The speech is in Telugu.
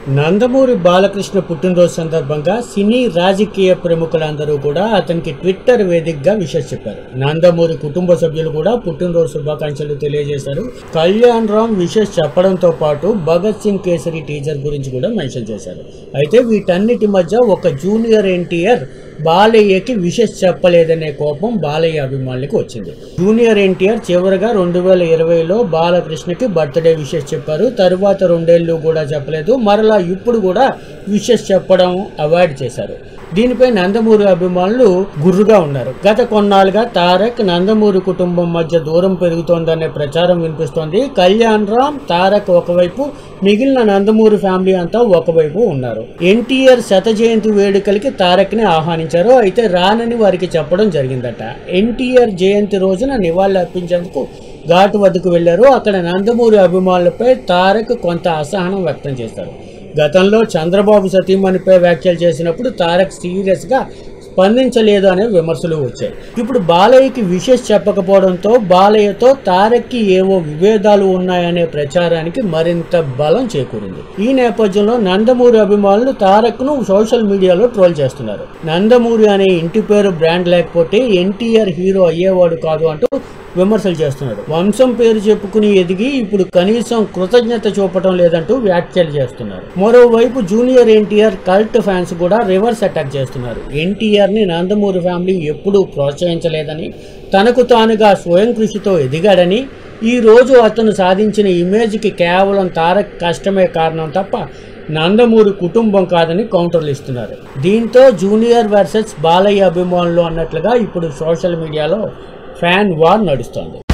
నందమూరి బాలకృష్ణ పుట్టినరోజు సందర్భంగా సినీ రాజకీయ ప్రముఖులందరూ కూడా అతనికి ట్విట్టర్ వేదికగా విషెస్ చెప్పారు. నందమూరి కుటుంబ సభ్యులు కూడా పుట్టినరోజు శుభాకాంక్షలు తెలియజేశారు. కళ్యాణ్ రామ్ విషెస్ చెప్పడంతో పాటు భగత్ సింగ్ కేసరి టీజర్ గురించి కూడా మెన్షన్ చేశారు. అయితే వీటన్నిటి మధ్య ఒక జూనియర్ ఎన్టీఆర్ బాలయ్యకి విషెస్ చెప్పలేదనే కోపం బాలయ్య అభిమానులకు వచ్చింది. జూనియర్ ఎన్టీఆర్ చివరిగా 2020లో బాలకృష్ణకి బర్త్డే విషెస్ చెప్పారు. తరువాత 2 ఏళ్ళు కూడా చెప్పలేదు. మరలా ఇప్పుడు కూడా విషెస్ చెప్పడం అవాయిడ్ చేశారు. దీనిపై నందమూరి అభిమానులు గుర్రుగా ఉన్నారు. గత కొన్నాళ్ళుగా తారక్ నందమూరి కుటుంబం మధ్య దూరం పెరుగుతోందనే ప్రచారం వినిపిస్తోంది. కళ్యాణ్ రామ్ తారక్ ఒకవైపు, మిగిలిన నందమూరి ఫ్యామిలీ అంతా ఒకవైపు ఉన్నారు. ఎన్టీఆర్ 100వ జయంతి వేడుకలకి తారక్ ని ఆహ్వానించారు. అయితే రానని వారికి చెప్పడం జరిగిందట. ఎన్టీఆర్ జయంతి రోజున నివాళులు అర్పించేందుకు ఘాటు వద్దకు వెళ్లారు. అక్కడ నందమూరి అభిమానులపై తారక్ కొంత అసహనం వ్యక్తం చేశారు. గతంలో చంద్రబాబు సతీమణిపై వ్యాఖ్యలు చేసినప్పుడు తారక్ సీరియస్గా స్పందించలేదు అనే విమర్శలు వచ్చాయి. ఇప్పుడు బాలయ్యకి విషెస్ చెప్పకపోవడంతో బాలయ్యతో తారక్కి ఏవో విభేదాలు ఉన్నాయనే ప్రచారానికి మరింత బలం చేకూరింది. ఈ నేపథ్యంలో నందమూరి అభిమానులు తారక్ను సోషల్ మీడియాలో ట్రోల్ చేస్తున్నారు. నందమూరి అనే ఇంటి పేరు బ్రాండ్ లేకపోతే ఎన్టీఆర్ హీరో అయ్యేవాడు కాదు అంటూ విమర్శలు చేస్తున్నారు. వంశం పేరు చెప్పుకుని ఎదిగి ఇప్పుడు కనీసం కృతజ్ఞత చూపటం లేదంటూ వ్యాఖ్యలు చేస్తున్నారు. మరోవైపు జూనియర్ ఎన్టీఆర్ కల్ట్ ఫ్యాన్స్ కూడా రివర్స్ అటాక్ చేస్తున్నారు. ఎన్టీఆర్ ని నందమూరి ఫ్యామిలీ ఎప్పుడూ ప్రోత్సహించలేదని, తనకు తానుగా స్వయం కృషితో ఎదిగాడని, ఈ రోజు అతను సాధించిన ఇమేజ్కి కేవలం తారక్ కష్టమే కారణం తప్ప నందమూరి కుటుంబం కాదని కౌంటర్లు ఇస్తున్నారు. దీంతో జూనియర్ వర్సెస్ బాలయ్య అభిమానులు అన్నట్లుగా ఇప్పుడు సోషల్ మీడియాలో ఫ్యాన్ వార్ నడుస్తోంది.